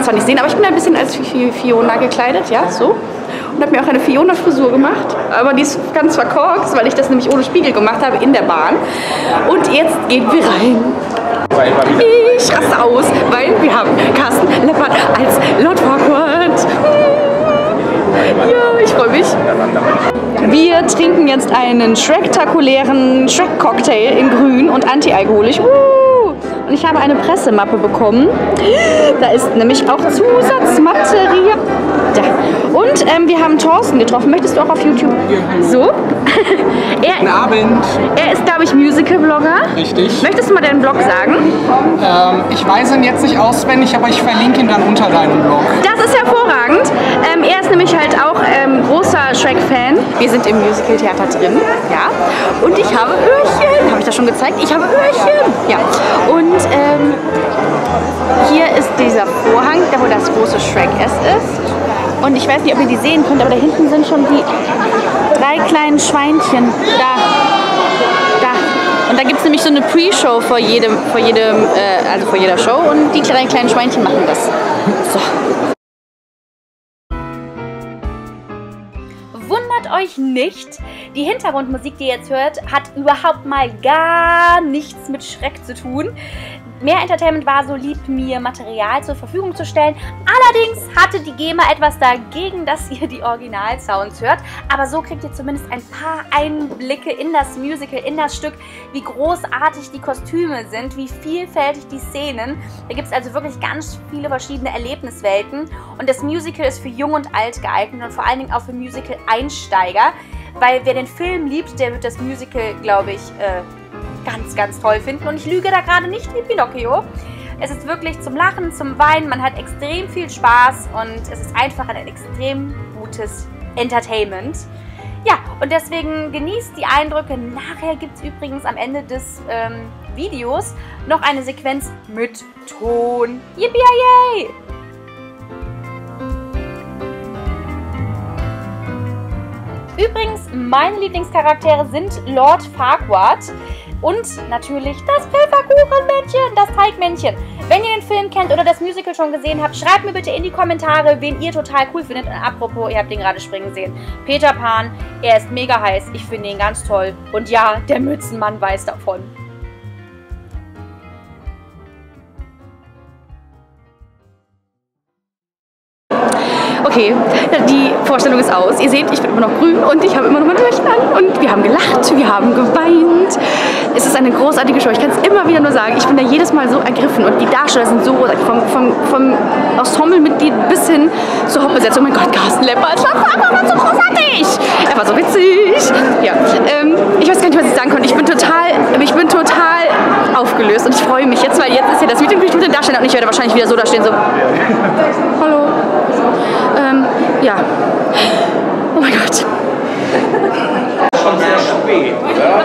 zwar nicht sehen, aber ich bin ein bisschen als Fiona gekleidet, ja, so. Und habe mir auch eine Fiona-Frisur gemacht, aber die ist ganz verkorkst, weil ich das nämlich ohne Spiegel gemacht habe in der Bahn. Und jetzt gehen wir rein. Ich raste aus, weil wir haben Carsten Leppert als Lord Farquaad. Ja, ich freue mich. Wir trinken jetzt einen schrecktakulären Shrek-Cocktail in grün und antialkoholisch. Und ich habe eine Pressemappe bekommen. Da ist nämlich auch Zusatzmaterial. Ja. Und wir haben Thorsten getroffen. Möchtest du auch auf YouTube? So. Guten Abend. Er ist, glaube ich, Musical-Blogger. Richtig. Möchtest du mal deinen Blog sagen? Ich weiß ihn jetzt nicht auswendig, aber ich verlinke ihn dann unter deinem Blog. Das ist hervorragend. Er ist nämlich halt auch großer Shrek-Fan. Wir sind im Musical-Theater drin, ja. Und ich habe Öhrchen. Habe ich das schon gezeigt? Ich habe Öhrchen. Ja. Und hier ist dieser Vorhang, da wo das große Shrek-S ist. Und ich weiß nicht, ob ihr die sehen könnt, aber da hinten sind schon die 3 kleinen Schweinchen. Da. Und da gibt es nämlich so eine Pre-Show vor jeder Show und die 3 kleinen Schweinchen machen das. So. Wundert euch nicht, die Hintergrundmusik, die ihr jetzt hört, hat überhaupt mal gar nichts mit Schreck zu tun. Mehr Entertainment war so lieb, mir Material zur Verfügung zu stellen. Allerdings hatte die GEMA etwas dagegen, dass ihr die Original-Sounds hört. Aber so kriegt ihr zumindest ein paar Einblicke in das Musical, in das Stück, wie großartig die Kostüme sind, wie vielfältig die Szenen. Da gibt es also wirklich ganz viele verschiedene Erlebniswelten. Und das Musical ist für Jung und Alt geeignet und vor allen Dingen auch für Musical-Einsteiger. Weil wer den Film liebt, der wird das Musical, glaube ich, ganz, ganz toll finden. Und ich lüge da gerade nicht wie Pinocchio. Es ist wirklich zum Lachen, zum Weinen. Man hat extrem viel Spaß und es ist einfach ein extrem gutes Entertainment. Ja, und deswegen genießt die Eindrücke. Nachher gibt es übrigens am Ende des Videos noch eine Sequenz mit Ton. Yippie-yay! Übrigens, meine Lieblingscharaktere sind Lord Farquaad und natürlich das Pfefferkuchenmännchen, das Teigmännchen. Wenn ihr den Film kennt oder das Musical schon gesehen habt, schreibt mir bitte in die Kommentare, wen ihr total cool findet. Und apropos, ihr habt den gerade springen sehen. Peter Pan, er ist mega heiß, ich finde ihn ganz toll. Und ja, der Mützenmann weiß davon. Okay, die Vorstellung ist aus. Ihr seht, ich bin immer noch grün und ich habe immer noch mein Öhrchen an. Und wir haben gelacht, wir haben geweint. Es ist eine großartige Show. Ich kann es immer wieder nur sagen. Ich bin da jedes Mal so ergriffen. Und die Darsteller sind so großartig. Vom Ensemblemitglied bis hin zur Hauptbesetzung. Oh mein Gott, Carsten Leppert. Das war so großartig. Er war so witzig. Ja, ich weiß gar nicht, was ich sagen konnte. Ich bin total aufgelöst. Und ich freue mich jetzt, weil jetzt ist ja das Meeting mit den Darstellern. Und ich werde wahrscheinlich wieder so da stehen, so: Hallo. Ja. Oh mein Gott. Schon sehr spät, oder?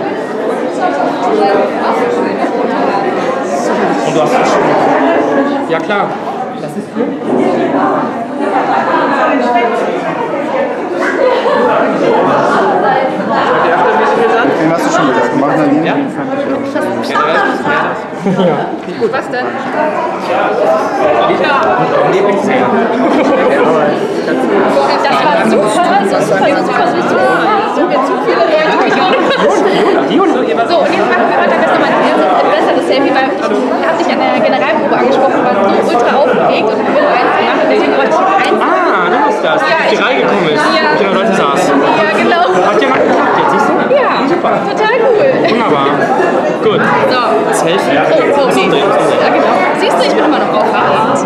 Und du hast das schon. Ja klar. Das ist cool. Die Aftermusical dann? Den hast du schon wieder gemacht, ne? Ja? Ja. Gut, was denn? Lieblingsszene. Das war super, super. So, wir zu viele Leute. So, und jetzt machen wir heute nochmal ein besseres Selfie, weil ich habe dich an der Generalprobe angesprochen, war so ultra aufgeregt und ich will eins gemacht, deswegen wollte ich eins. Ah, du bist das, die reingekommen ist, die Leute saßen. Ja, genau. Hat ja mal geklappt jetzt, siehst du? Ja, super. Total cool. Wunderbar. Gut. So. Selfie. Oh, okay. Ja, genau. Siehst du, ich bin immer noch aufgeregt.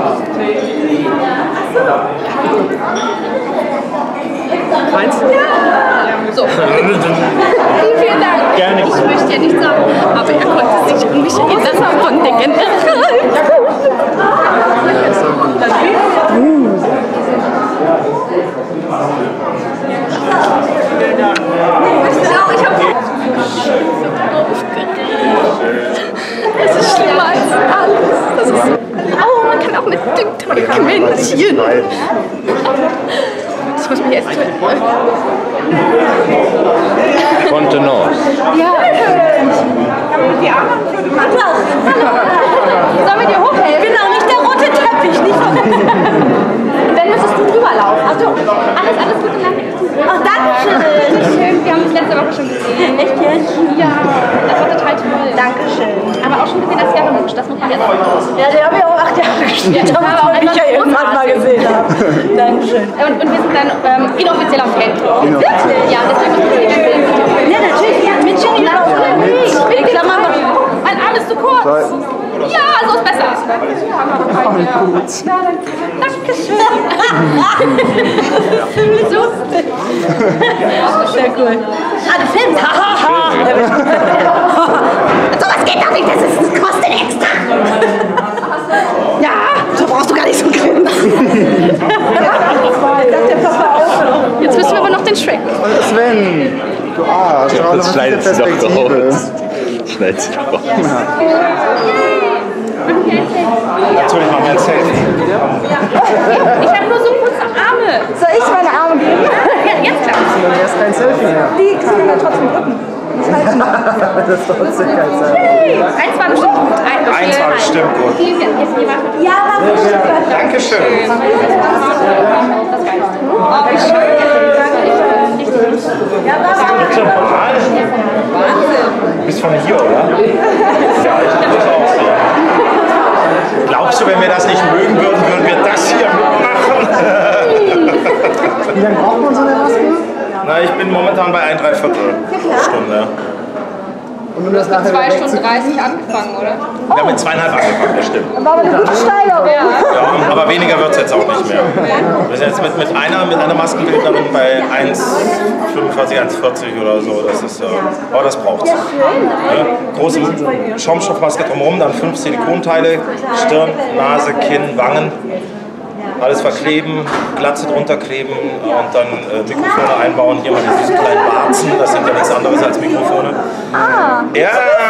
Eins? Ja. So. Vielen Dank. Gerne. Ich möchte ja nicht sagen, aber er konnte sich an mich erinnern von der General. Ich habe das ist schlimmer als alles. Das ist oh, man kann auch mit dem Teigmännchen. Ich muss mich jetzt Kontenance. Ja. Die Arme. Sollen wir dir hochhelfen? Genau, nicht der rote Teppich, nicht verrückt. Ja, das war total toll. Dankeschön. Aber auch schon gesehen als Scaramouche, das muss man jetzt auch sagen. Ja, den habe ich auch 8 Jahre gespielt, Ja, aber auch ich ja irgendwann mal gesehen habe. Dankeschön. Und wir sind dann inoffizieller Fanclub. Wirklich? Ja, deswegen müssen wir Ja, natürlich. Ja, mit Jenny auch. Ich bin die Klammer. mein Arm ist zu kurz. Ja, so ist besser. Dankeschön. So. Sehr cool. Ah, du filmst. Sowas geht doch nicht, das kostet extra. Ja, so brauchst du gar nicht so grinsen. Jetzt müssen wir aber noch den Shrek. Sven, du Arsch. Das schneidet sich doch raus. Schneidet sich raus. Natürlich machen wir ein Selfie. Ich habe nur so kurze Arme. Soll ich meine Arme geben? Ja, jetzt klappt es. Dann wär's kein Selfie mehr. Die kann man trotzdem drücken. Das ist doch Sicherheitssache. Eins war bestimmt gut. Eins war bestimmt gut. Ja, war bestimmt. Dankeschön. Du bist von hier, oder? Ja, ich bin das auch. Glaubst du, wenn wir das nicht mögen würden, würden wir das hier mitmachen? Wie lange braucht man so eine Maske? Na, ich bin momentan bei 1,75 Stunde. Und um das nachher 2 Stunden 30 angefangen, oder? Wir haben mit 2,5 angefangen, das stimmt. War aber eine gute Steigerung. Ja, aber weniger wird es jetzt auch nicht mehr. Wir sind jetzt mit einer Maskenbildnerin bei 1,45, 1,40 oder so. Das ist, aber das braucht es. Große Schaumstoffmaske drumherum, dann 5 Silikonteile, Stirn, Nase, Kinn, Wangen. Alles verkleben, Glatze drunter kleben und dann Mikrofone einbauen. Hier mal die süßen kleinen Warzen, das sind ja nichts anderes als Mikrofone. Ja,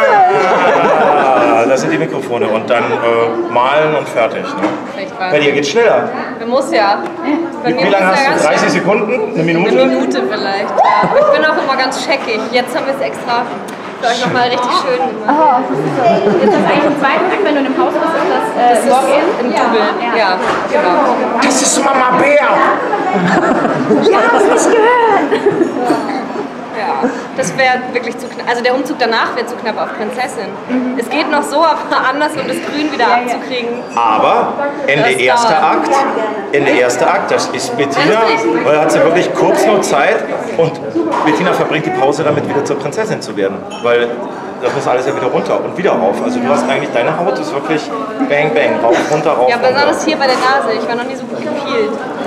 das sind die Mikrofone. Und dann malen und fertig. Ne? Bei dir geht's schneller. Man muss ja. Wie lange hast du? 30 Sekunden? Eine Minute? Eine Minute vielleicht. Ja. Aber ich bin auch immer ganz checkig. Jetzt haben wir es extra für euch nochmal richtig schön gemacht. Ist das eigentlich im zweiten Akt, wenn du in einem Haus bist, ist das Login? Im Double. Ja, genau. Das ist Mama Bär! Ich hab's nicht gehört. Ja, das wäre wirklich zu knapp. Also der Umzug danach wäre zu knapp auf Prinzessin. Es geht noch so, aber anders, um das Grün wieder abzukriegen. Aber Ende erster Akt, das ist Bettina, weil hat sie wirklich kurz nur Zeit und Bettina verbringt die Pause damit, wieder zur Prinzessin zu werden, weil das muss alles ja wieder runter und wieder rauf. Also du hast eigentlich, deine Haut ist wirklich bang bang, rauf, runter, rauf, Ja, runter. besonders hier bei der Nase. Ich war noch nie so gut gepielt.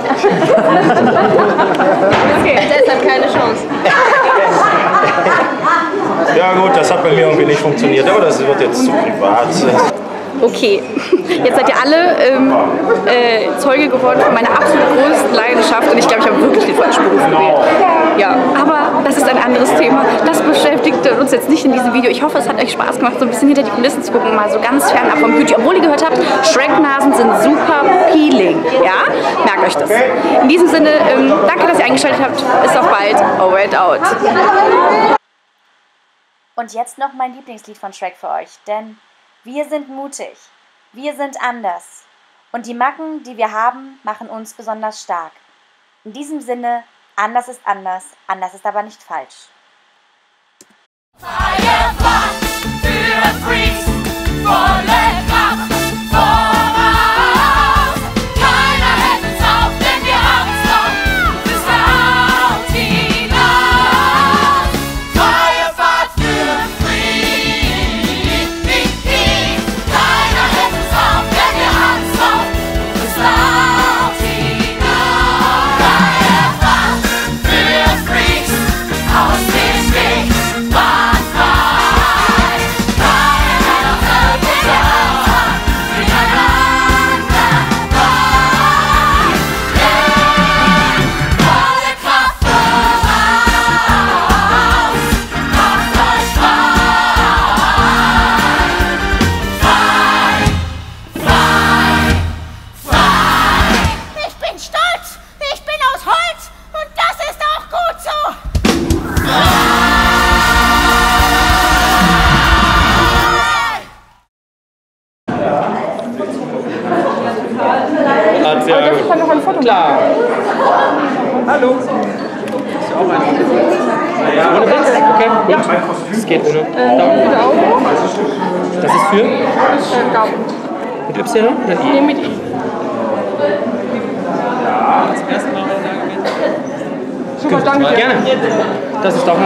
Okay, deshalb keine Chance. Ja gut, das hat bei mir irgendwie nicht funktioniert, aber das wird jetzt zu privat. Okay, jetzt seid ihr alle Zeuge geworden von meiner absolut größten Leidenschaft und ich glaube, ich habe wirklich den falschen Beruf gewählt. Ja, aber das ist ein anderes Thema. Das beschäftigt uns jetzt nicht in diesem Video. Ich hoffe, es hat euch Spaß gemacht, so ein bisschen hinter die Kulissen zu gucken, mal so ganz fernab vom Beauty. Obwohl ihr gehört habt, Shrek-Nasen sind super peeling. Ja, merkt euch das. In diesem Sinne, danke, dass ihr eingeschaltet habt. Bis auf bald. Over and out. Und jetzt noch mein Lieblingslied von Shrek für euch, denn wir sind mutig, wir sind anders und die Macken, die wir haben, machen uns besonders stark. In diesem Sinne, anders ist aber nicht falsch. Firefach für Freaks, volle Kraft voraus. Keiner hält uns auf, denn wir haben's noch bis laut hinaus. Firefach für Freaks, keiner hält uns auf, denn wir haben's noch bis laut hinaus. Firefach für Freaks, aus dem Weg. Klar. Hallo. Ohne Witz? Okay, gut. Es geht ohne. Das ist für? Mit Y oder I? Nee, mit I. Super, danke. Gerne. Das ist auch